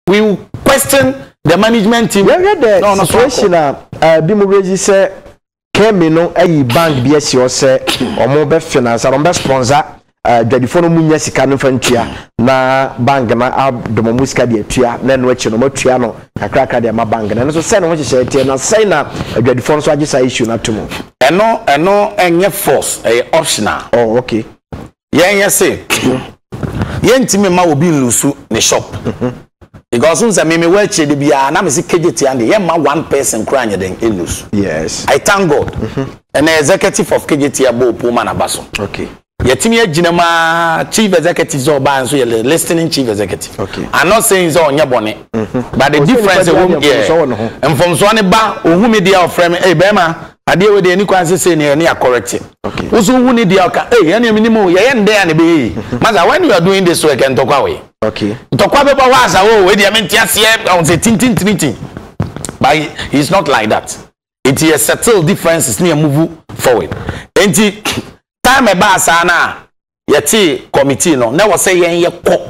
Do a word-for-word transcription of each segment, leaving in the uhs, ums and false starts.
we will question the management team. Yeah, yeah, no, no, situation uh Bimureji say Kemi no ayi bank bi esi o say omo be finance and be sponsor uh dwadifo no munya sika no fantua na bank na adomo musika de atua na no achi no matua no kakra ka de ma bank na so say no hye tie na say na dwadifo no so agisa issue na to mo eno eno enye force e optional. Oh, okay. Yen ye say yen timi ma obi nlusu ne shop. Because since I me well de bia na me see K J T and yen ma one person kra anya den enlusu. Yes. I thank God. Mm-hmm. And the executive of K J T abo Puma na baso. Okay. Yetimi agina ma chief executive so ba nso ye listening chief executive. Okay. I'm not saying so onye bone. But the difference is yeah. And from so ne ba ohu media of frame eh be ma ade we de ni kwanse say ne ne correct. Okay. Oso hu ne dia ka eh ya ne minimum ye ye nde ya ne be. Maza when you are doing this work and talk away. Okay. Ntokwa be ba waza wo we dia mentia se on say tintin tintin. But he's not like that. It is a subtle difference is near move forward. Enti time e ba sa na yeti committee no na wo say yen ye ko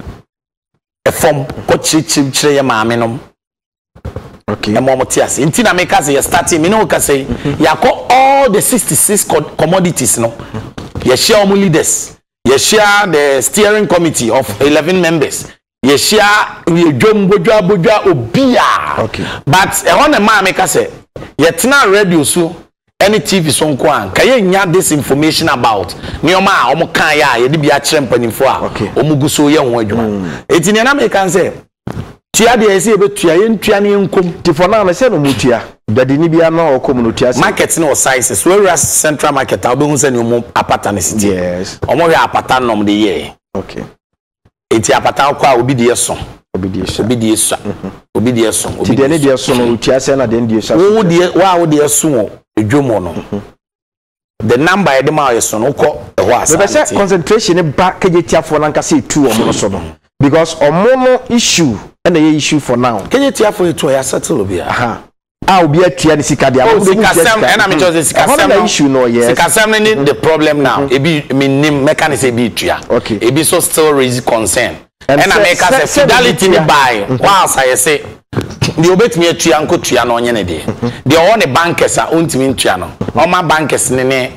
e form ko chichim chire ye maame no. Okay. E mo mo tias. Enti na make us ye starting me no ka say ya ko all the sixty-six commodities no. Ye share omu leaders. Ye share the steering committee of eleven members. Ye share ye dwom bodwa bodwa obia. Okay. But e ho na ma make us say ye tena radio so any T V so nko an kaye nya this information about neoma a omo kan ya ye de bia kire mpanimfo a omo guso ye ho adwuma eti ne na me kan say tua de ese be tua ye ntua ne nkom ti for na me say no mutua dade ni bia na okom no tua market no sizes so we central market a be hu say ne omo apata ne city. Yes. Omo we apata nom de ye. Okay. Eti apata kwa obi de so obi de so obi de so obi de so ti de ne de so no tua say na de de so wo de wa wo de so edwomo no the number e de ma yeso no ko e ho asa be say concentration ba K J T for na nka say two omo so no because omo no issue and the issue for now K J T for two ya settle obi aha ah obi atua ni sika dia oh sika sem and am just sika sem no issue no yes sika sem ni the problem now e be me name mechanism e be tua okay e be so still raise concern and I make us fidelity ni buy whilst I say the obetimi atua nko tua no onye ne de the all the bankers are ontimi ntua no all my bankers ne ne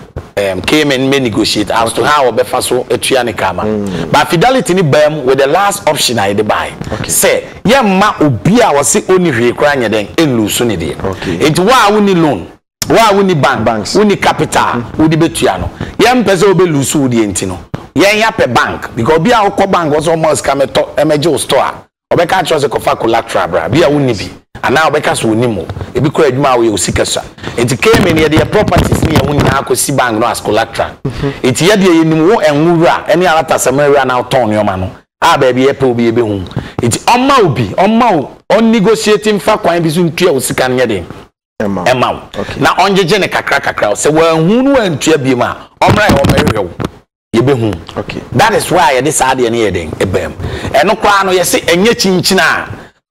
um came and may negotiate as to how obefa so atua ne kama but fidelity ni bam with the last option I dey buy say ye ma obi a wo se oni hwe kra nya den enlusu ne de it wa woni loan wa woni bank woni capital wodi betua no ye mpese obelusu wodi enti no ye ya pe bank because obi a wo bank was almost come to emerge store obeka chose ko fa collateral bra bia woni bi ana obeka so woni mo ebi kora adwuma wo ye osikasa enti came ne de properties ne ye woni na akosi bank no as collateral enti ye de ye nim wo enwura ene alata samara na ton yoma no a ba bi ye pe obi ebe hu enti omma obi omma o on negotiating fa kwan bi so ntua osika ne de emma emma na onjeje ne kakra kakra se wa hu no antua bi ma omra e omerehwe yebehu okay that is why this ade ne yeden ebem eno kwa no yese enye chinchina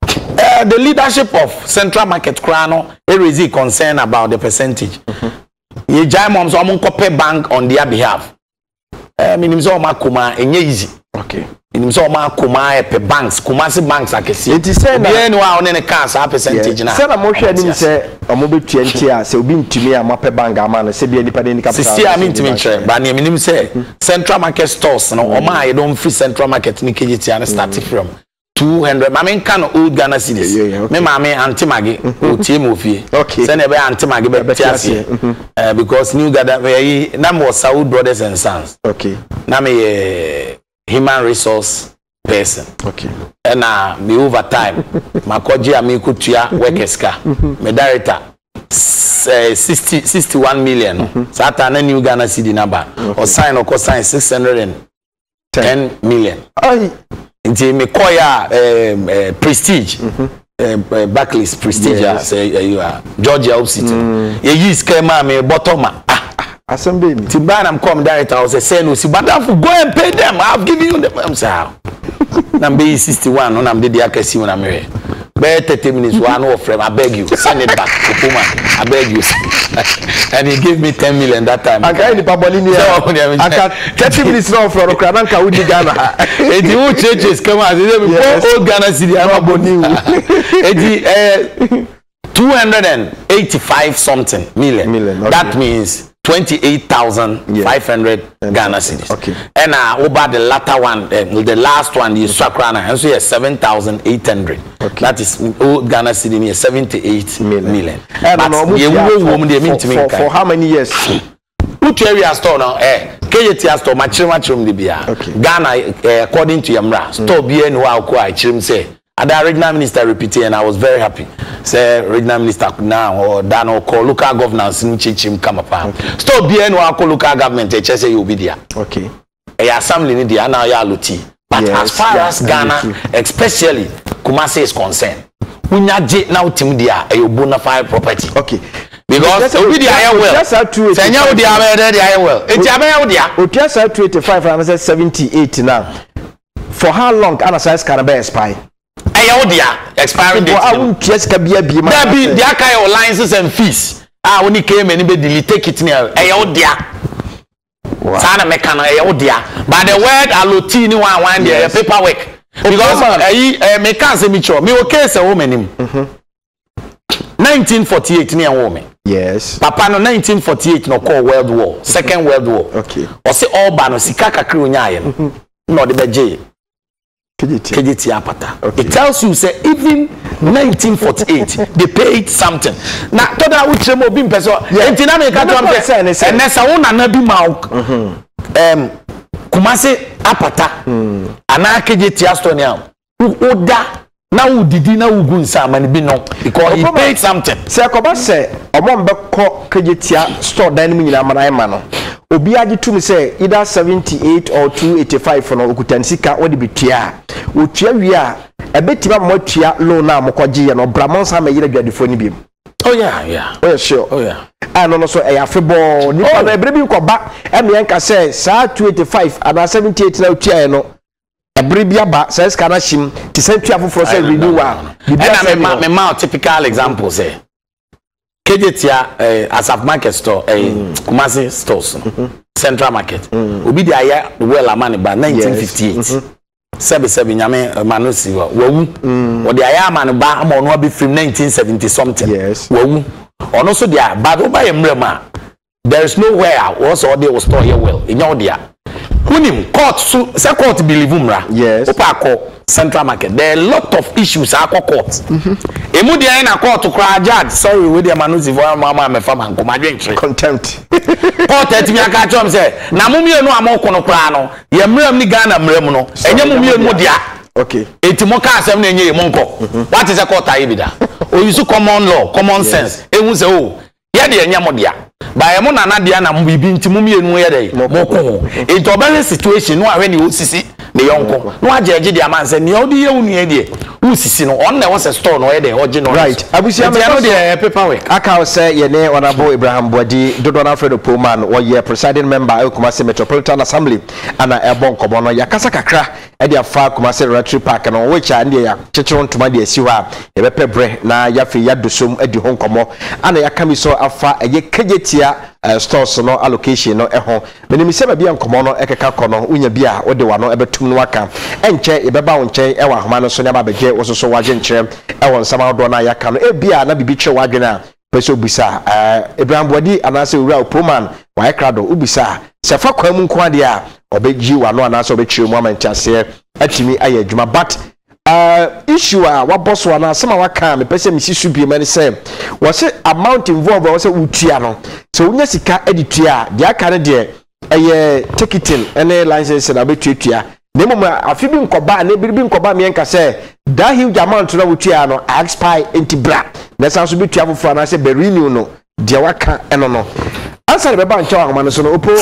uh, the leadership of central market kwa no raise concern about the percentage ye jai mom so am nkope bank on their behalf eh minim so makoma enye easy okay minim so makoma e pe banks kumasi banks akesi it is say na bien wa one ne ka sa percentage na say na mo hwe ni say omo betua nti a say obi ntumi a mape bank ama no say bia nipa de ni capital sisi a ntumi nche ba ne minim say central market stores no o ma ye don free central market ni K J T and start from two hundred ma men kan old Ghana cedis me ma me antimage o tie mo fie say na be antimage be tiase eh because new Ghana we na mo Saud Brothers and Sons okay na me human resource person okay and uh, me over time makoji amikutua workers ka me director sixty sixty-one million sata na new Ghana cedi number or sign or sign six hundred ten million ai nti me koya um, prestige uh, Barclays prestige yes. Say uh, you are Georgia Opcity ye yi schema me bottom assembly Tiban I'm come director I was say no si but go and pay them I've given you them I'm say number sixty-one on am dey akasi when I'm here be thirty minutes one of frame I beg you send it back Okuma I beg you. And he gave me ten million that time. I can't Pabolini. I got thirty minutes now for Okrananka Udi Ghana. It you churches come out. Old Ghana City. I'm a boni. It two hundred and eighty-five something million. million okay. That means twenty-eight thousand five hundred yeah. Ghana cedis. Okay. And uh, over the latter one, uh, the last one, the Swakrana, and so yes, seven thousand eight hundred. Okay. That is old Ghana cedi near seventy-eight million. million. And but no, yeah, for, for, for, for how many years? Which area store now? Eh, K J T store, my children, children, the beer. Ghana, uh, according to Yamra, store B N wow, quite children say. And the regional minister repeated, and I was very happy. Say regional minister now or Dan or call local governance in Chichim come upon. Stop being one local government. They say you be there. Okay. A assembly in the Anna Yaluti. But yes, as far yes, as Ghana, especially Kumasi is concerned, we not now Tim dia a bona fide property. Okay. Because we the higher well. Just out to Senya with the higher well. It's a there. We just out to eighty-five and I said seventy-eight now. For how long Anna says can be expire? Ayodia expiring date. I won't just be a be my. There be there kind of licenses and fees. Ah, when he came and anybody take it near Ayodia. Sana mekana Ayodia. But the word allotini one one there paperwork. Because I me can say me cho. Me okay say woman him. nineteen forty-eight near woman. Yes. Papa no nineteen forty-eight no call World War, Second World War. Okay. Or say all ba no sika kakri onyaye no. No the beje. K J T apata. Okay. It tells you say even nineteen forty-eight they paid something. Now toda we chemo bi mpeso. Entina me ka to am say enesa wona na bi ma um Kumasi apata. Ana K J T astonia. Oda na udidi na ugun sa mani bi no because he paid something. Say akoba say omo mbekọ K J T store dan mu nyina mana ma no. Obi agi to me say either seventy-eight or two eighty-five for no okutansika odi bitua otua wi a ebetima motua loan na mokoje ye no bramon sa me yire dwadifo ni biem. Oh yeah, yeah. Oh yeah, sure. Oh yeah. And no so e afebo ni pa na ebre bi nkoba e me enka say sa two eighty-five and seventy-eight na otua no ebre bi aba say ska na shim ti say tua foforo say renewal. And na me ma typical example say K J T uh, Asaf Market store, uh, mm. Kumasi stores, mm-hmm. Central Market. Mm. Obi di aya well amani ba nineteen fifty-eight. Yes. Mm-hmm. Sebi sebi nyame uh, manusi wa wawu. Mm. Odi aya amani ba ama onu abi from nineteen seventy something. Yes. Wawu. Ono so dia but oba ye mrema. There is nowhere also they will store here well. Inya odia. Kunim court so se court believe umra. Yes. Opa ko Central Market. There are a lot of issues at court. Mm-hmm. Emu dia na court to cry judge. Sorry, we dey manusi for mama me fama nko madwen contempt. Court eti mi aka chom say na mumie no amoko no kra no. Ye mrem ni Ghana mrem no. Enye mumie mu dia. Okay. Eti mo ka asem na enye ye monko. What is a court ayi bi da? O use common law, common sense. Ehu say oh, ye de enye mo dia. Ba ye mo na na dia na mbibi nti mumie nu ye dey. Moko. Enti obere situation no ahwe ni osisi ne yonko no ajeje dia man say ne odi ye unu ye de usisi no on na was a store no ye de oje no right abusia me no de paperwork aka say ye ne honorable Abraham Boadi Dodo Alfredo Pullman or ye presiding member of Kumasi Metropolitan Assembly ana ebon kobo no yakasa kakra e dia fa Kumasi Rotary Park no which and ya chichiron tuma de asi wa e be pebre na ya fe ya dosom adi hon komo ana yakami so afa ye K J T Uh, stores no allocation no eho menimi se ba bia nkomo no ekeka kono unya bia ode wa no ebetum no aka enche ebeba wo nche ewa ahoma no so ne ba beje wo so so waje nche ewo nsama do na yaka no e bia na bibi che waje na peso bisa uh, Abraham Boadi anase ura Pullman wa ekrado ubisa se fa kwa mu nko ade a obeji wa no anase obechire mu amantiase atimi aye adwuma but uh issue a wa boss wa na sama wa ka me pese mi sisu bi mani say wo se amount involved wo se utua no so unya sika editua dia aka ne de eye ticketing ene license na betuatua na mum afi bi nkoba na bi bi nkoba me enka say that huge amount na utua no expire enti bra na san so betua fofo na say be renew no dia waka eno no answer be ba ncha wa no so no opo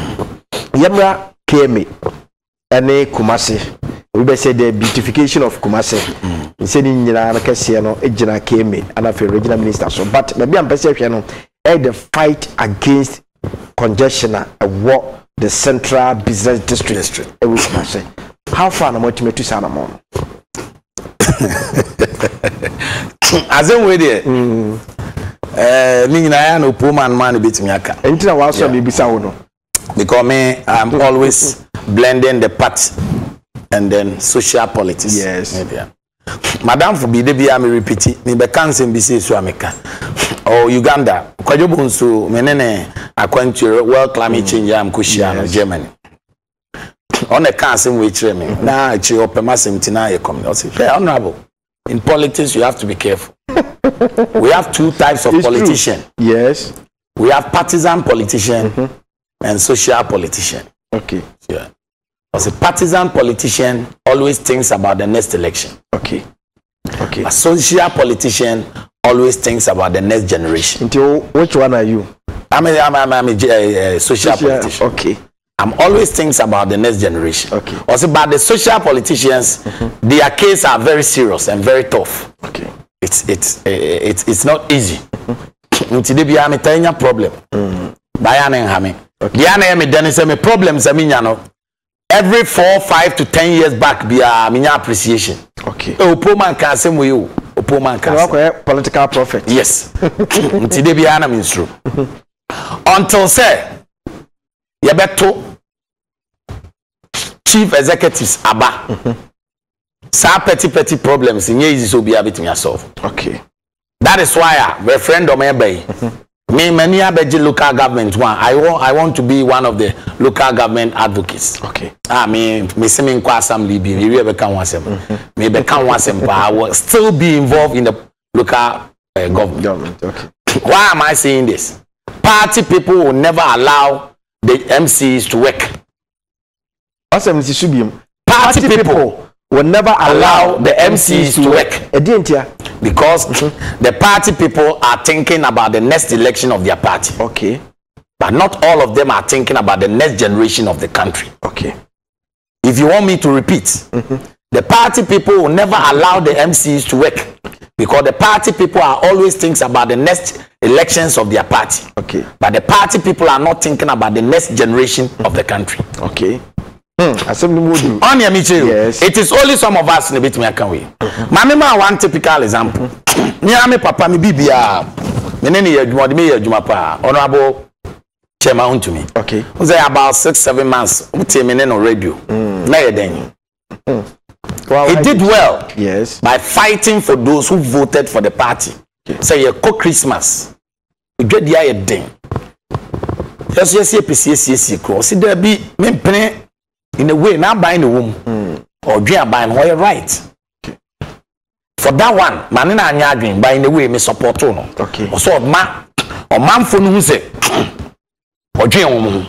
yemra K M ene Kumasi we be say the beautification of Kumasi we say ni nyina na kase no ejina K M and afi regional minister so but maybe am pese hwe no e the fight against congestion a war the central business district district e we Kumasi how far na motive to sana mo as in we there eh me nyina ya no poor man man betimi aka entina wa so me bisa wo no because me I'm always blending the part and then social politics. Yes. Yeah. Madam for be de bia me repeat me be kan sem bi se so ameka or Uganda kwajobo nso menene akwantu world climate change am koshia no Germany on a can sem we kire me na chi opema sem tina e come o say honorable in politics you have to be careful. We have two types of politician. Yes, we have partisan politician mm-hmm. and social politician. Okay. Yeah. Because a partisan politician always thinks about the next election. Okay. Okay. A social politician always thinks about the next generation. Until which one are you? I'm a, I'm a, I'm a uh, social, social politician. Okay. I'm always thinks about the next generation. Okay. Also, but the social politicians, mm-hmm. their case are very serious and very tough. Okay. It's it's uh, it's it's not easy. Until they be a tiny problem. Bayana and Hami. Diana me then say me problems I mean no. Every four, five to ten years back, be a minya appreciation. Okay. Oh, poor man can say we you. Oh, poor man can say. Political prophet. Yes. Today be an means true. Until say, you better chief executives aba. Some petty petty problems in easy so be able to solve. Okay. That is why a referendum ebe. Me many abeji local government one. I want I want to be one of the local government advocates. Okay. Ah me me see me kwa assembly be me be can one sem. Me be can one sem but I will still be involved in the local uh, government. Government. Okay. Why am I saying this? Party people will never allow the M Cs to work. Party, Party people, people will never allow the M Cs to work. Because mm-hmm. the party people are thinking about the next election of their party. Okay. But not all of them are thinking about the next generation of the country. Okay. If you want me to repeat, mm-hmm. the party people will never allow the M Cs to work. Because the party people are always thinking about the next elections of their party. Okay. But the party people are not thinking about the next generation of the country. Okay. Hmm. On your Michel, yes. It is only some of us in a bit me can we. Mamma, one typical example. Near me, Papa, me bibia. Many years, you want me, you mapa. Honorable chairman to me. Okay. Was there about six, seven months? Uti on radio. Nay then. He did well. Yes. By fighting for those who voted for the party. Okay. Say so, co Christmas. You get the eye thing. Yes, yes, yes, yes, yes, yes. Cross. See there be me in a way now buying the womb mm. or dream buying why you're right. Okay. For that one, manina anya dream buying the way me support no. Okay. Or so ma or man for no say or dream.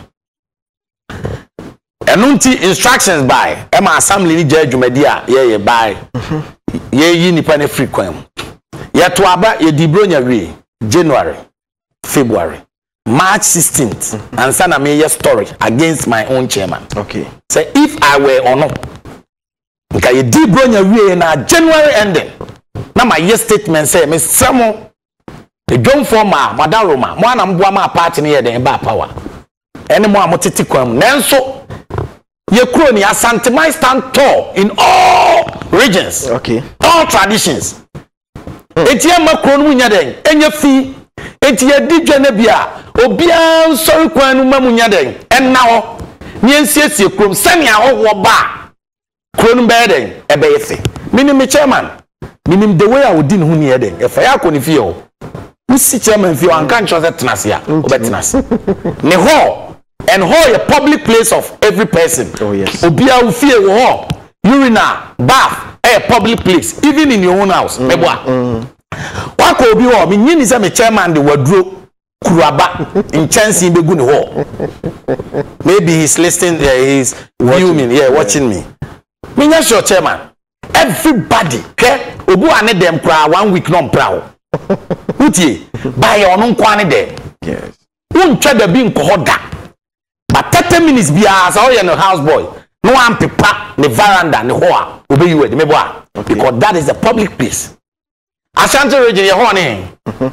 Enunti instructions by Emma assembly ni judge media ye ye buy ye yi nipa ne frequent. Ye to aba ye di bronya we January, February. March sixteenth, mm-hmm. and sana me a story against my own chairman. Okay. Say if I were or not, okay, you did bring your way na January ending. Now my yes statement say me samo the don't form ma madam Roma. Mo na mboa ma party ne den ba power. Any more amotiti kwam. Nenso ye kro ni Asante my stand tall in all regions. Okay. All traditions. Etie ma kro no nya den. Enya fi enti ye di dwane bia obia nsori kwan no mamunya den enna ho nie nsiesie krom sani ahoho ba krom be den e be yefe minim chairman minim the way I would din hu ne den e fa ya ko ni fie ho usi chairman fie an kan chose tenase ya obetenase ne ho and ho a public place of every person. Oh yes. Obia u fie wo ho urinal bath a public place even in your own house mm, meboa mm. Wako obi ho me nyini se me chairman de waduro kuruaba in chance be gu ne ho. Maybe he's listening there, uh, he's viewing, yeah, watching me. Me nya sure chairman. Everybody, okay? Obu ane dem kra one week no mpra ho. Utie, buy ono nkwa ne dem. Yes. Untwa da bi nko da. But thirty minutes bia as all you no house boy. No one pepa ne veranda ne ho a obe you we me boa. Because that is a public place. Ashanti region, your honey.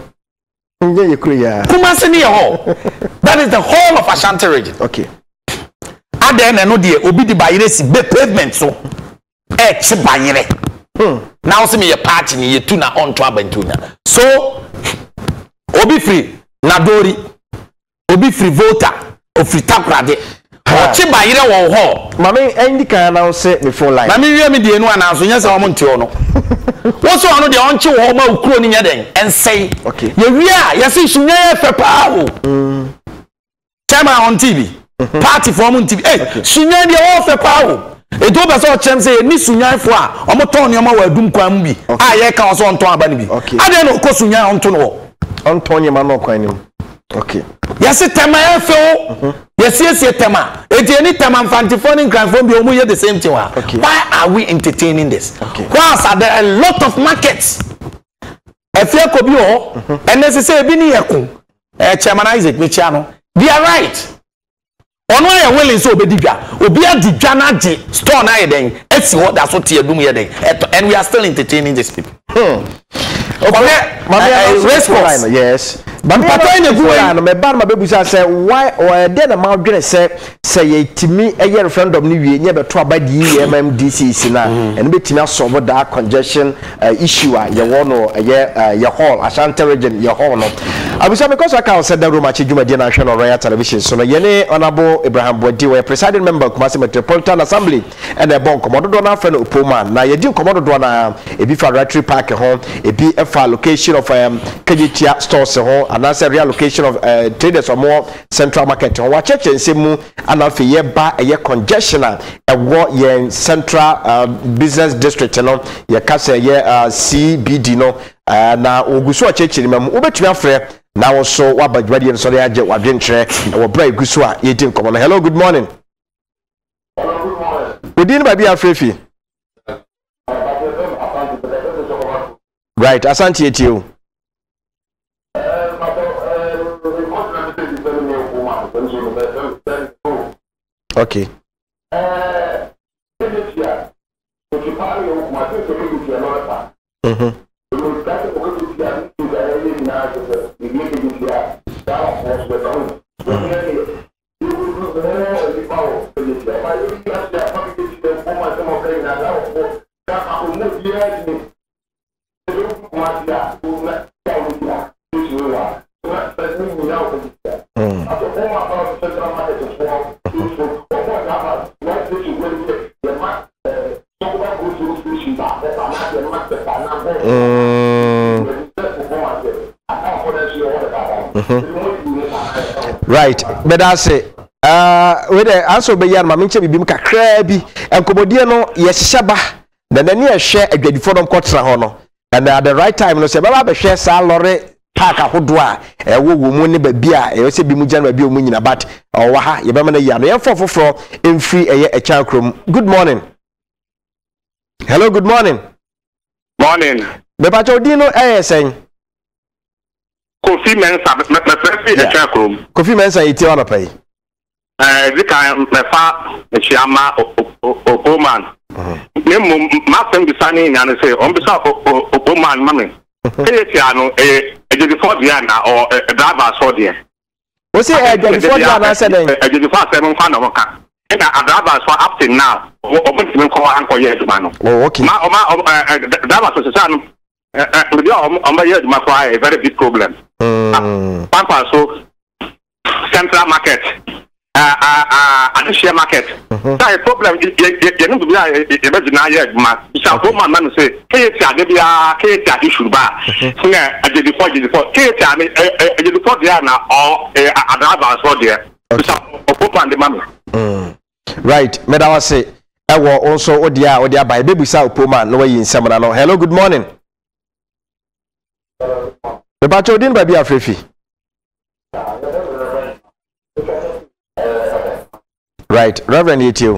Kumasi ni your That is the whole of Ashanti region. Okay. And then I know the obi di bayire si be pavement so. Eh, chi bayire. Hmm. Now see me your party ni you tuna on to abentuna. So obi free Nadori obi free Volta o free Taprade o chi ba yire wo ho mama endi kan na say me phone line mama wi me die no ana so nya se wo nte no wo so ono de on chi wo ma ukuro ni nya den ensei okay ye wi a ye se sunya ye fe pa wo mm tema on T V party for on T V eh sunya de wo fe pa wo edo be so chem say ni sunya fo a omo ton ne ma wa dum kwan bi a ye ka so on ton aba ni bi ade no ko sunya on ton wo on ton ye ma no kwan ni okay yes tema e fe wo yes yes tema eti any tema fantifoni grandphone bi omu ye the same thing wa why are we entertaining this okay because are there a lot of markets if you ko bi ho and necessary bi ni yekun eh chairman Isaac Mechia no they are right ono ya willing so obedidwa obi adidwa na age store na yeden esi ho da so tie dum yeden and we are still entertaining these people hmm okay mama response yes but pata ine guwa no me ban ma bebusa say why or dey na ma dwene say say yetimi eye referendum ni wie nye beto abadi M M D C si na ene betimi asolve that congestion issue a ye wo no eye ye hall Ashanti region ye hall no abusa because I can say that room achi dwumadi na hwe no Royal Television so no ye ne honorable Abraham Bodi we presiding member Kumasi Metropolitan Assembly and the bon komodo na fe no Opoman na ye di komodo na ebi Federatory Park ho ebi for location of um, Kejitia stores ho and that's a reallocation of uh, traders or more central market ho wa cheche nsemu anafe ye ba ye congestion e wo ye central uh, business district no ye kase ye uh, C B D no uh, na oguso a cheche mem obetumi afre na wo so wa badwadi en so ya je wadwentre e wo bra eguso a ye tin komo no hello good morning hello good morning udin ba bia afrefi right Asante etio okay mhm right but I say uh we dey answer be yan ma menche bibim kakra bi enkomodie no ye hyehaba na nani ehwe adwadifo no kotra ho no and at the right time no say baba be hwe sa lorry park ahodo a e wo wo mu ne ba bi a e se bi mu jan ba bi o mu nyina but o wa ha ye be ma na ya no ye fofoforo emfiri eye e chan krom good morning hello good morning morning be pa chodi no eh sen Kofi Mensa me me frefi e chan krom Kofi Mensa iti wa no pay eh dika me fa e chiama Opoman me mo ma sem bi sani nya no say on bi sa Opoman mame e ti anu e e di for dia na o driver so dia o say e di for dia na say den e di for say mo fa na mo ka e na driver so up till now o mo ti ko an ko ye duma no oh okay ma o ma driver so say anu eh we dia o ma ye duma ko a very big problem mm pampa so central market uh uh uh and share market that problem you no be e be na ye ma so go man man say ke ti ade bia ke ti ade shuruba na ade before ade before ke ti ade ade before dia na or adaba so there so open the man mm right me da was say e wo also odia odia bai be busa opoma no we nsem na no hello good morning the bacho din ba bia frefi right Reverend Etio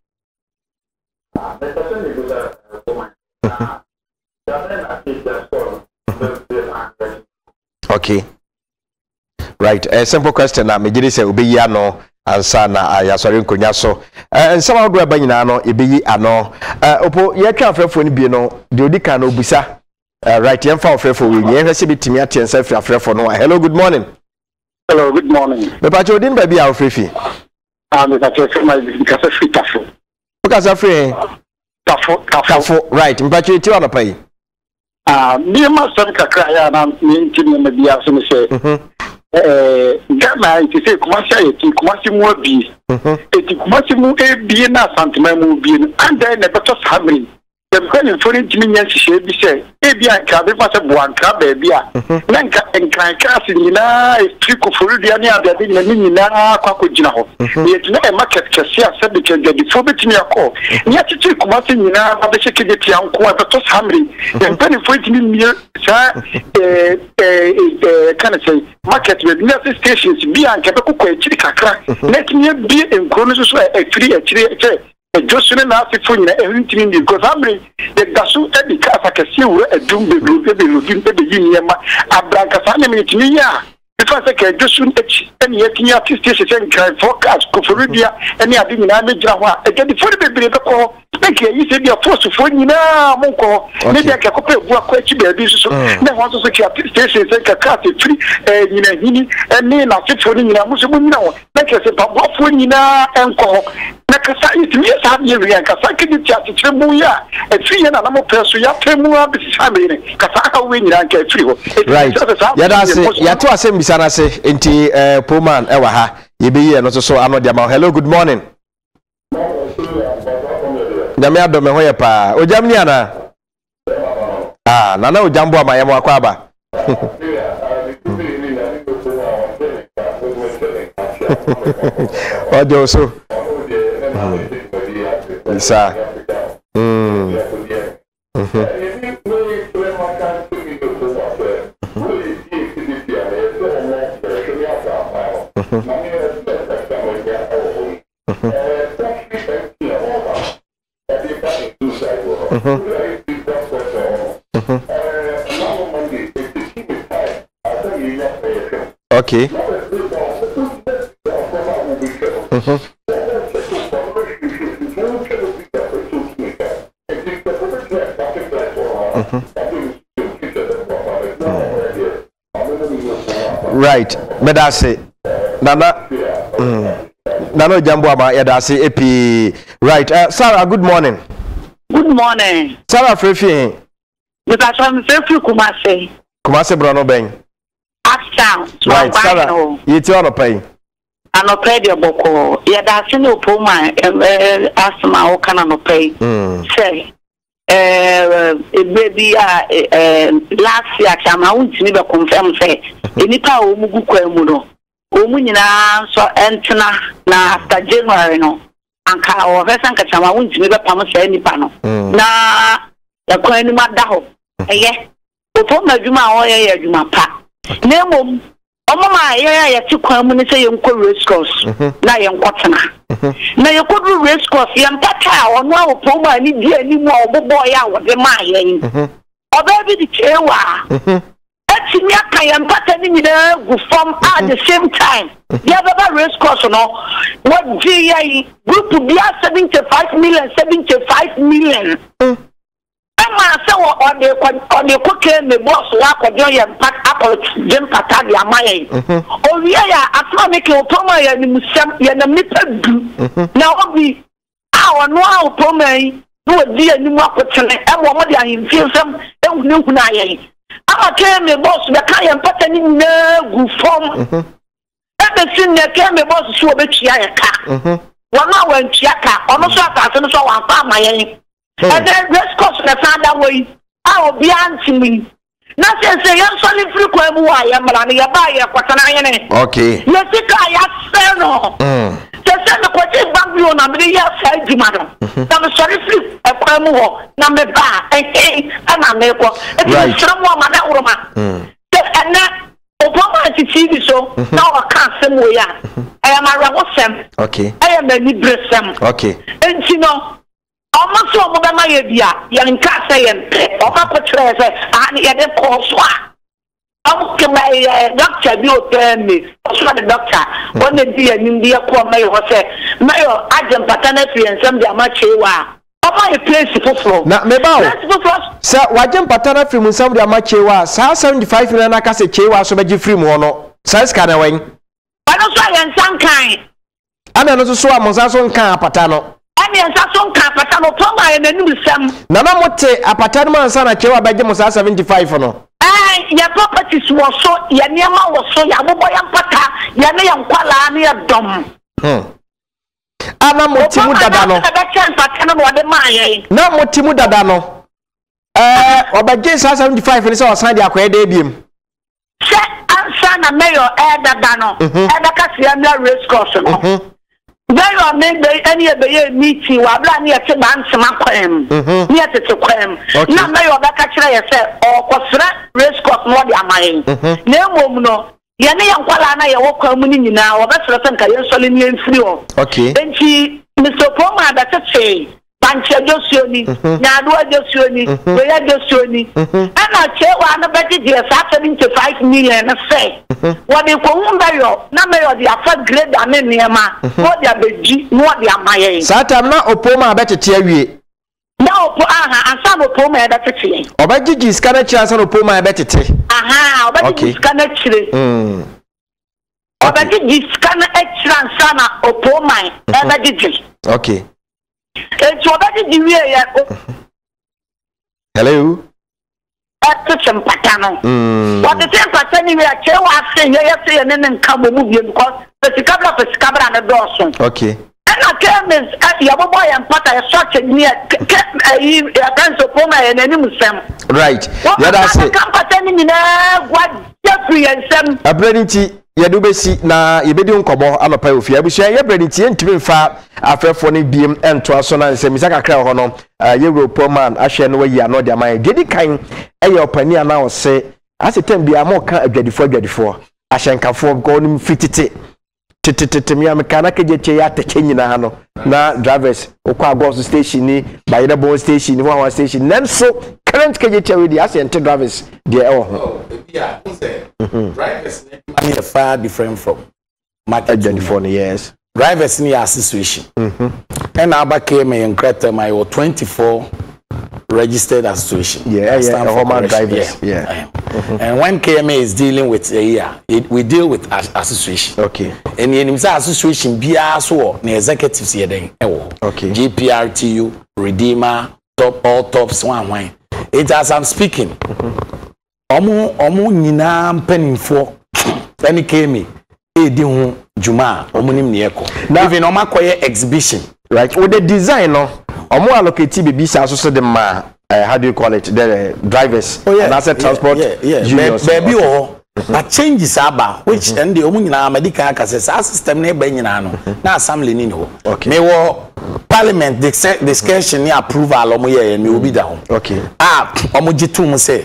okay right a simple question na me gidi say obeyi ano ansa na ya sori nkonya so eh nsama odo aba nyina no ebeyi ano eh opo ye twa afrefo ni bi no de odika na obusa right ye mfa afrefo we ye hwese bitimi atensa afri afrefo no hello good morning hello good morning me pa chodin ba bia afrefi ah me ta chefe my because free tafo because free tafo tafo right me pa choti wa no pai ah me ma sam kakra ya na me ntimi me bia so me say eh gama iti say Kumasi ayeti Kumasi mu abi eti Kumasi mu abi na santema mu abi and then the better family the kind for it me nyan hye bi say e bia ka be fa se boanka ba bia na nka nkan ka se nyina e triko forudua ne abia na nyina kwako gina ho yeti na market kese ase be ke di fo betimi akọ nya titi Kumasi nyina ba be sheke de tia nko e better family the kind for it me sa eh eh kind say market with nurse stations bia nka be kokọ echiri kakra na timi bi enkro no so e free echiri eche just na asifo nyina ehintini ndi because amre the dasu e di kasa kese wura edum bebru bebru dim be yi nyema abranka sa na mitini ya because ke just echi eni yetini artist station kan forecast ko forudia eni adi nyina me gira ho a e di fori bebru be ko make yi se dia force fo nyina mo ko ne dia ke ko pe bu akọ echi be bi so na ho so so ke artist station se ka ka te free eh nyina hini eni na sifo nyina mo so mo nyina ho make se pa bo fo nyina enko na kasa itimi sa bi ri kasa kidi ti atire mu ya e fi ya na na mo preso ya temu abi sa me ni kasa ka we nyina ka firi ho right ya da se ya to asem bisa na se enti eh Poman e wa ha ye be ye no so so ano dia ma hello good morning Dame adome ho ye pa ojam ni ana ah na na ojambo ama ye mo akwa aba ojo so Isa. Mm. Mhm. Okay. Mhm. Right, medase nana mm nana jambo ama yadase epi right uh, Sarah good morning good morning Sarah Frefi you got some Frefi Kumasi Kumasi bro no ben after right Sarah you tell no pay ano pay de boko yadase no Poman asma o kana no pay say eh baby eh last year chama untini be confirm say enipa o mugu kwamu no o mu nyina so entena na after January no anka o fesa nka chama untini be pam say enipa no na ya kwani ma da ho eye o to ma djuma o ye ya djuma pa na mom omo ma ye ya ti kwamu ni say yenko race course na yenkotena na yekodu race course yempata ono a o poma ni di ani mu o bobo ya wo de ma ye oba bi di chewa etimi aka yempata ni nyina gu form at the same time ya baba race course no what G I group bi seventy-five million seventy-five million ma se wo ode ko ode ko ke me boss wa ko de yempata apple jim pata di amaye o wi ya atma me ke o poma ya ni musam ya na mipa du na obi a ono a o poma yi no di ani mu akotene e mo mo di ahimfiesam e hunu hunu aye ama ke me boss be ka yempata ni na gu form e be sin ne ke me boss so be tua ya ka wona wan tua ka ono so atase no so wan pa amaye and then race course na fanda way a obi antimi na se se yan so ni free kwa mu wa ya mara ni ya ba ya kwatana ye ne okay ye sika ya se no mm se se me kwati bangbio na me ya sa djuma no na me sorry free e kwa mu ho na me ba eh eh ana me ko e ti sra mu ma na uroma mm se ana obama ti T V so na o ka se mu ya e ya mara wo sem okay e ya me ni bresem okay enti no almost so mo ba ye bia ya nka say yen o ka ko chere say ah ni ye de ko so a am ke my doctor bi o tell me so the doctor when the dia ni dia ko my ho say my agent patana fi ensam dia ma chewa o ma e place foforo na me ba o say wajem patana fi ensam dia ma chewa sa seventy-five million na ka say chewa so be gi free mo no size ka na wen ano so yen san kan ana no so so a mo sa so nkan apata no ani yen sa so nkan apata asa no poma ye nanim sam na na mote apata no ansa na chewa baje mo sa seventy-five no eh ya properties wo so ya niema wo so ya bobo ya mpata ya ne ya nkwala ne ya dom hmm ana motimu dada no na motimu dada no eh obaje sa seventy-five ni so osan dia akoye da biem se ansa na mayor eh dada no eh daka sia na race course no mayor me be any be ye meeting wa bla na ye te ban sema kwem ni ye te kwem na mayor daka kire ye se okosra race course no dia amayen na emom no ye ne yankwala na ye wokwa mu ni nyina obesere se nka ye sole ni enfiri o okay enti Mister Poma da tete banche josioni na adu josioni we ya josioni ana chewa na beti de seventy-five million na say what dey ko humba yo na me yo dey afa grade ame niema no dey abeji no dey amaye satam na opoma betete awie na opo aha ansa no Poma da tete obagigi skana chira sa no Poma betete aha obagigi skana chire mm obagigi skana chira ansa na Opoma ebagigi okay It's what I did you hello at Patano. What the ten percent you are saying, yes, and then come movie because the cabra of the cabra and the Dawson. Okay. And I came as your boy and Pata such a near a dance of Poma and any Muslim. Right. Yeah, that's it. Come pretending in what Jeffrey and some a breading yedu besi na yebedi nkobo anopa ofia abusua ye bredi tie ntimi mfa afefo ne biem ento aso na nse misaka kra ho no ye Europe man ahwe no wayi ano de aman dedi kan eye opani ana o se asetem bia mo ka adwadifo adwadifo ahyenkafo go no fitite tititite mi amekana kejeche ya teche nyina ha no na drivers okwa agos station ni bayida bon station ni wa station nenso current kejeche we di asente drivers de e ho yeah say drivers money far different from market twenty-four yes drivers ni association mhm and aba came in Crete my twenty-four registered association yeah yeah Homa drivers yeah, yeah. Mm-hmm. And when K M A is dealing with a year it, we deal with as, association okay and in association bia so na executives here then okay G P R T U Redeemer top all tops one one it as I'm speaking omo omo nyina mpanimfo any K M A e di hu juma omo nim ne yeko even omo akoye exhibition right with the design no omo allocate bibi sa so so the ma uh, how do you call it the uh, drivers oh, yeah, and asset yeah, transport yeah, yeah, yeah. baby okay. oh but changes aba which mm-hmm. and the omo nyina medical access system na eba nyina no na assembly ni ho okay me wo parliament discussion ni approval omo ye me obi da ho okay ah omo gitum say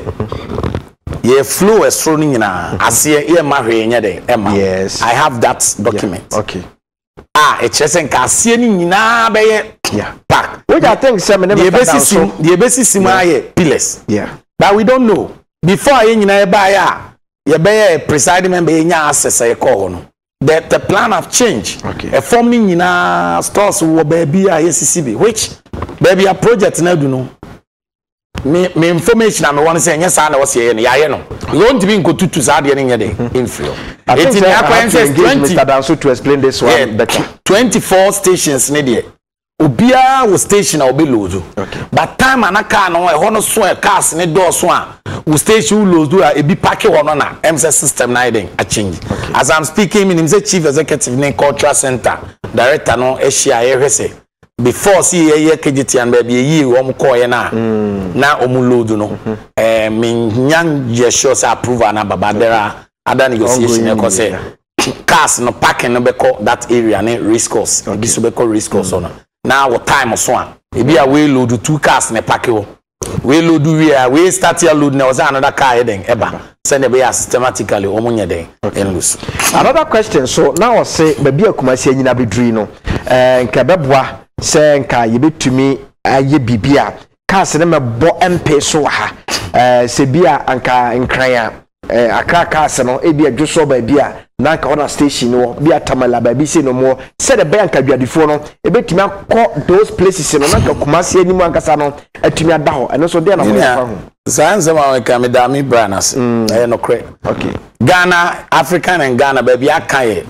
ye flow estro ni nyina ase ye ma hwe nya den ema yes I have that document yeah. okay ah e chese nka ase ni nyina be ye yeah pack which I think some never the basis the basis ma pillars yeah but we don't know before ye nyina e ba ya ye be ye presiding member ye nya access ye call no the the plan have changed okay a form ni nyina stores wo baby a ye C C B which baby a project na do no me me information am won say nyesa na wose ye no ya ye no you won't be go tutu za de nye de inflow it in the twenty Mister Danso to explain this one yeah, better twenty-four stations ne de obia wo station obi load okay but time anaka no e hono so e cars ne do so a wo station load a ebi pack hono na M S system na den a change okay. As I'm speaking me say chief executive ne cultural center director no e share ye hwese before see ye ye K G T and baby ye wo call ye na mm. na omu load no mm-hmm. eh me nyan ye sure say approval na baba there are other negotiation e ko say cars no parking no be call that area ne race course okay. This be call race course mm. now what time so an e be a we load two cars ne park ho we load we a we start your load na was another car here then eba send be systematically omunye den endless. Another question so now I say baby akumasi anyina bedri no eh nka beboa se nka yebetumi aye bibia cars ne mebo M P so ha eh se bia anka nkran eh aka cars no e bia dwoso ba bia na ka ona station no bia tamala ba bi se no mo se the bank adwadifo no e betumi akọ those places no na ka kumasi anyim ankasa no atumi ada ho eno so de na mo fa ho Sanse ma we kam da mi branas eh no kre okay Ghana African and Ghana baby akaye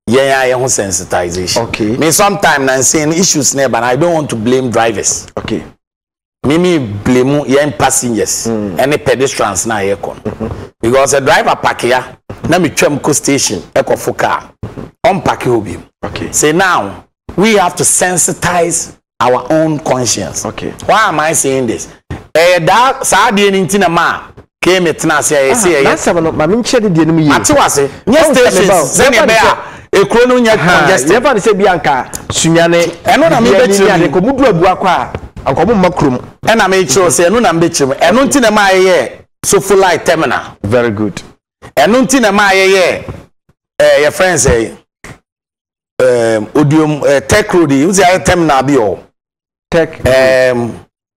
yeah yeah sensitization. Okay. Me sometimes I'm saying issues never, but I don't want to blame drivers. Okay. Me me blame yeah passengers mm. and the pedestrians na here kon. Because a driver park here, na me twem co station e ko fo car. On park obi. Okay. Say now we have to sensitize our own conscience. Okay. Why am I saying this? Eh that sa de ni na ma came it na say say yes. That's no ma me nche de no yi. Ati wase. Yes stations. Say me be a ekro no nya congested. Never say bianca sunyane. Eno na me be chire ko mudu abu akwa ankomo makrum. Ena me chiro say eno na me be chire. Eno nti na ma ye Sofolight terminal. Very good. Eno nti na ma ye ye eh your friends say um Odium uh, Tech Road you say terminal bi o. Tech um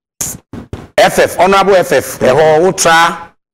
F F honorable F F e ho ultra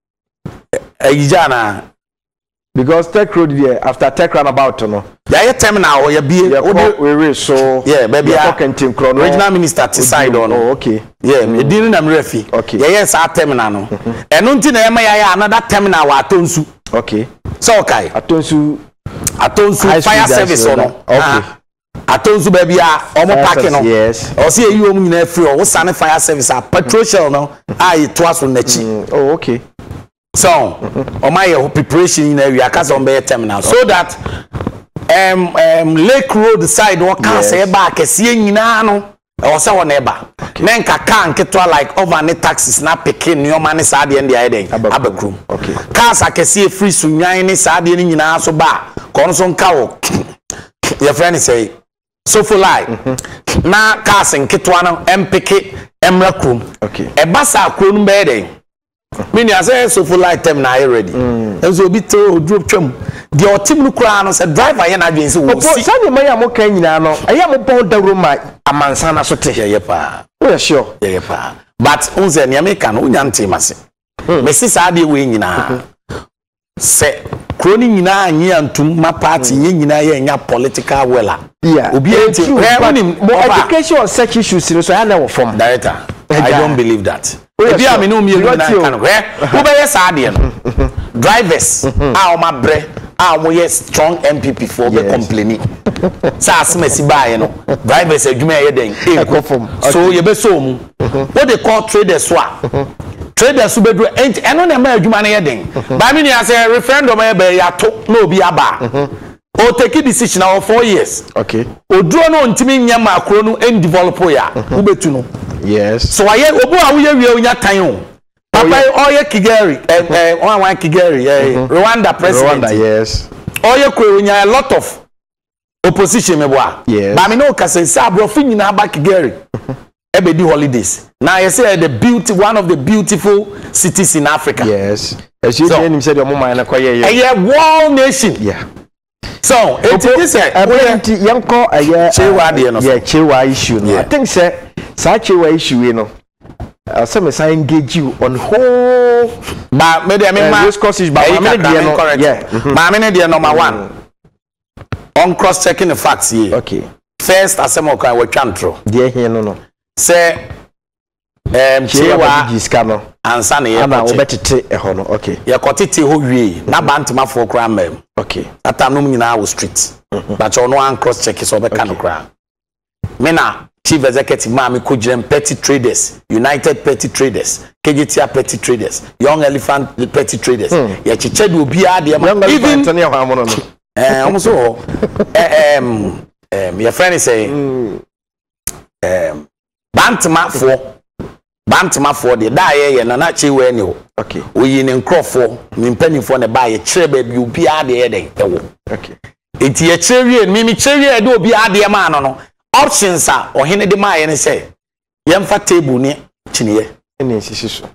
ayijana because Tech Road there after Tech Roundabout no ya terminal o ya bie we we so yeah baby regional minister to side on oh okay yeah edin na mrefi okay yeah yes our terminal no eno nti na ema ya another terminal wa Atonsu okay so okay Atonsu Atonsu fire service no okay Atonsu baby a omo park no yes o se eyi omu nyina free o sane fire service a petrol shell no ai to aso nachi oh okay so o my preparation in area cause on be terminal so that um um Lake Road side o can say back kese nyina no o se won eba men ka kan ketwa like over ne taxis na pikin no man sa de ndi ayen abakrum okay cars akese free sunyan ne sa de nyina so ba ko so nka wo your friend say Sofolight na cars nketwa no empike emrakrum okay e basa akro no be den mini ase Sofolight term na ready enzo obi to odrop twam de otim no kura no say driver ye na adwen se wo si sane man ya mo kan nyina no aye mo bon dawro ma amansa na so te ye pa we sure ye pa but unze ne America no unya ntimase me si sa de we nyina se kroni nyina anyi antum ma party ye nyina ye nya political wella yeah obi enti mo education on such issues so ya na wo form director I don't believe that ebi am no mi elu na kan ko eh wo be yes ade no drivers a o ma bre a mo yes strong M P P for be complaining sa asmesi bae no drivers adwuma ye den e ko form so ye be so mu what they call traders wa traders be do ent eno na ma adwuma na ye den ba mi ni say referendum e be ya to na obi aba o take decision now four years okay oduro no ntimi nya makro no en develop ya wo betu no yes so aye obu a wo ye wie onya tan o papa oye Kigali eh eh one one Kigali eh Rwanda president Rwanda yes oye ko onya a lot of opposition me boa yes ba me no ka say abrofo nyina ba Kigali e be di holidays now you say the beauty one of the beautiful cities in Africa yes as you say him say the mama na kwa ye ye wall nation yeah so it is a apparently yanko aye chewa de no yeah chewa issue no I think say such a issue we know uh, some say engage you on whole ba me dey me ma this causes ba me dey no yeah ba me dey number one on cross checking the facts here okay first asemo kan we twantro dey here no no say um chewa jiska no ansa na ye ana obetete e ho no okay ye kotete ho wie na bantama fo kra mam okay atanum nyina wo street but ono an cross check so be kan kra me na chief executive ma me ko jirem petty traders United Petty Traders K G T A Petty Traders Young Elephant Petty Traders ye chiche de obi ade ma even tani ho amono no eh omo eh um um your friend is say um bantama fo bantama fo de da ye ye na na chi we ni o okay oyi ne nkrofo ni mpanifo ne ba ye kire ba bi obi ade ye den ewo okay enti ye kire wie mi mi kire wie de obi ade ma no no options a ohene de ma ye ne say ye mfa table ni chiniye ene sisi so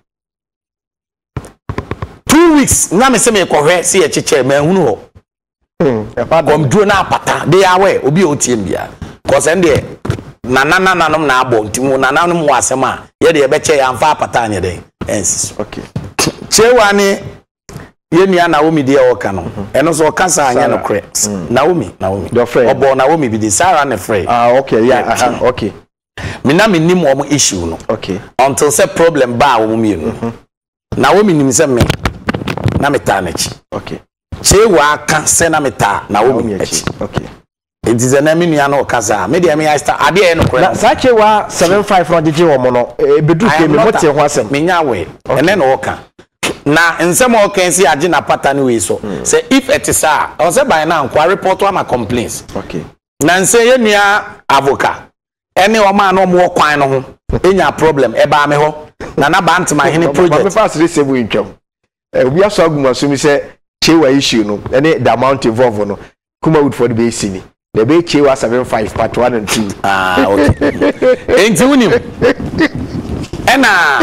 two weeks na me se me kohwe se ye chiche ma hunu ho hmm e pa kom duro na apata de awe obi otiem bia cause ende na na na nanom na abo ntimu na nanom wasem a ye de ye beche ya mfa apata anye den ensis okay chewa ni ye nua Naomi de e woka no eno so kasa anya no kre Naomi Naomi obo Naomi bi de Sarah ne frey ah okay yeah aha okay me na me nim wo issue no okay until say problem ba wo mi no Naomi nim say me na me tanachi okay chewa aka senameta na Naomi echi okay it is an enemy no kasa me dey me I start ade e no kora na sa chewa seventy-five no jeje wo mo no ebedu ke me mote ho asem me nya we ene no woka na nsem o kan si age na pattern we so say if it is a o say by now kwa report am complaints okay na nse ye nua avoka ene o ma no mo kwan no ho enya problem e ba me ho na na ba ntema hene project me fast receive we ntwam eh we aso aguma so mi say chewa issue no ene the amount involved no kuma would for the base ni the be chewa seventy-five part one and two ah okay enti unim ena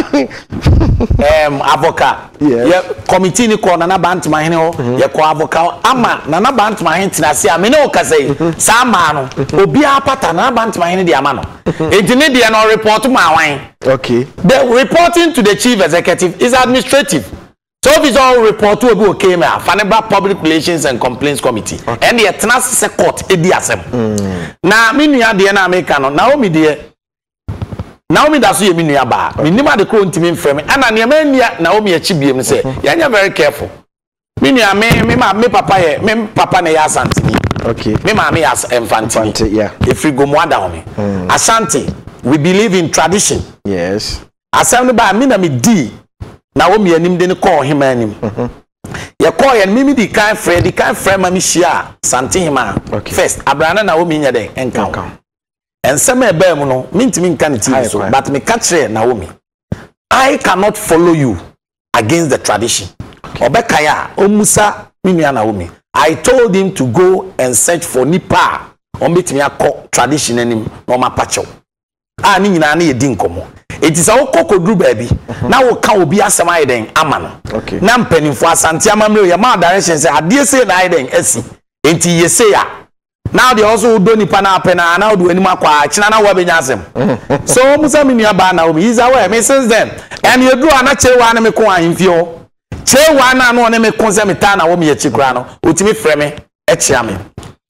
em avoka ye committee ni ko na na ba ntema hene ho ye ko avoka ama na na ba ntema hene tinase a me ne o kasai sa ma no obi apata na ba ntema hene di ama no enti ne di no report ma wan okay the reporting to the chief executive is administrative. So if it's all report to obi okay me Faneba Public Relations and Complaints Committee okay. And the tenase court edi asem na me nua de na America no Naomi de Naomi da so ye me nua ba me nima de ko ntimi mfrem ana ne ma nua Naomi achi biem say ya nya very careful me nua me me ma me papa ye me papa na ya Asante okay me ma me as Infantini yeah if we go more down me Asante we believe in tradition yes asem ba me na me di Naomi anim de ne call him anim ye call ye me di kan frɛ di kan frɛ ma me hia Sante hima first abrana Naomi nya den enka ensem e ba mu no me ntimi nka ne T V so but me catch Naomi I cannot follow you against the tradition obeka ya omusa me nua Naomi I told him to go and search for nipa on betimi akọ tradition anim no ma pacho a ni nyina na ye di nkomo it is a kokodru baby na wo ka obi asem ayeden ama no na mpanimfo Asante amamre ye ma direction say ade say na ayeden asi enti ye say ya now they also do nipa na apena na do anim akwa china na wo benya asem so musa me nua ba na obi is aware me since then and you do ana chewa na me ko ahimfio chewa na no ne me ko se me ta na wo me ye chikura no otimi frɛ me e chia me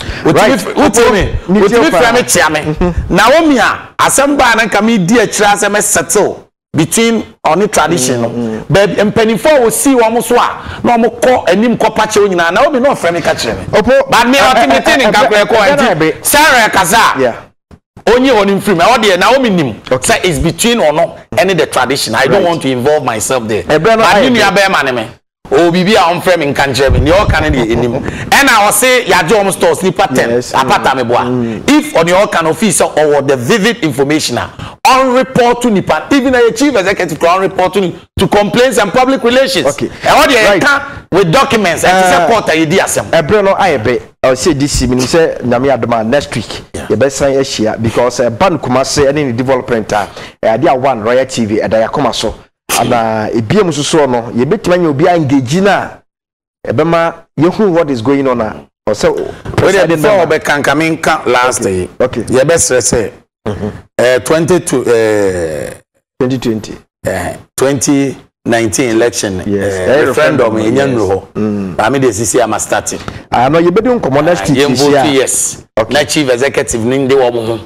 utimi utimi frame chiame Naomi a asamba na nka me di akira se me settle between on tradition no but empanifo wo si wo mo so a na mo kɔ anim kɔ pache onyina Naomi no frame ka kire me but me ultimate ni nka kɔ kɔ Sarah kaza yeah only on him frame all the Naomi nim say is between or no any the tradition I don't want to involve myself there but you ya be man me o bibi a on frame nka kire me ne o kan de enim and I was say ya jom stores ni pattern apata me boa if on your can office or the vivid information on report to nipa even a chief executive on report to to complaints and public relations okay and all the can with documents and uh, support you di asem ebre no ayebe I say this me say nyame adoma next week you be san ehia because uh, ban kuma say any development uh, dia one Royal T V e da yakoma so ana ebiem so so no ye betima nya obi engage na ebema yehu what is going on now so we dey before be kankamin kan last day okay ye be say eh twenty-two eh twenty twenty eh twenty nineteen election yes. uh, referendum in Yanro. I mean, this is here I'm starting. I know you be doing commonest yes. Okay. Na chief executive Ninde Wamu.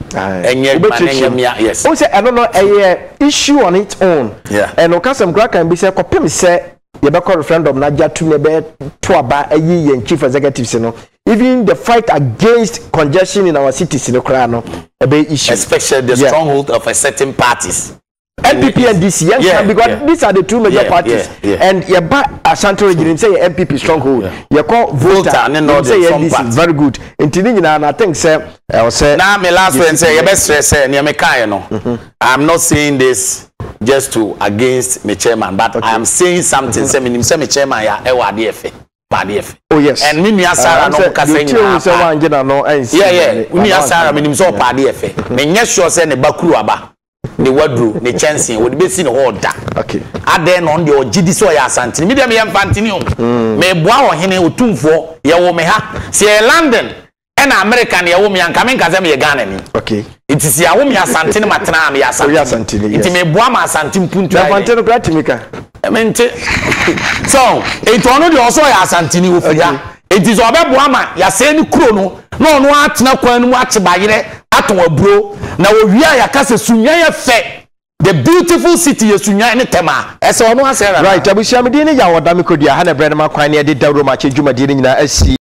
Yes. Oh, say I don't know a issue on its own. Yeah. And Okasam Crack can be said, Copim say, you be called referendum, Naja to me to about a year and chief executives, you know. Even the fight against congestion in our cities in the Krano, a big issue. Especially the yeah. stronghold of a certain parties. N P P and D C, yes, yeah, because yeah. these are the two major yeah, parties. Yeah, yeah. And you buy Ashanti region, say N P P stronghold. Yeah. You call Volta, and then say N D C, very good. Until now, I think, say, I will say. Now, my last friend say, you best say, near me, no. I'm not saying this just to against my chairman, but okay. I am saying something. Say, me say, my chairman, ya, ewa D F A. Oh yes. And me niya Sarah no kasa nyina. Yeah yeah. Me niya Sarah me nim so pa D F A. Me nya sure say ne bakuru aba. Ne wadru ne chancing wo de be si ne ho da. Okay. Ade no de o gidi so ya Asante. Me dem ye mfantini o. Me boa wo hene otumfo ye wo me ha. Se London and American ye wo me anka me nkaza me ye Ghana ni. Okay. It is ya wo me Asante ne matena me Asante. Oh Asante ni. It me boa ma Asante mpuntu. Na Asante no pratimika. Mente. So, it ono de also ya Asante ni ofia. It is obeboa ma ya se ni kuro no. No no atena kwan mu ache bayire aton aburo na owia ya kase sunya ya fe the beautiful city yesunya ne tema ese ono asera right abusia me din ne ya woda me kodua ha na brand ma kwan ne de dawro ma che dwuma din nyina asi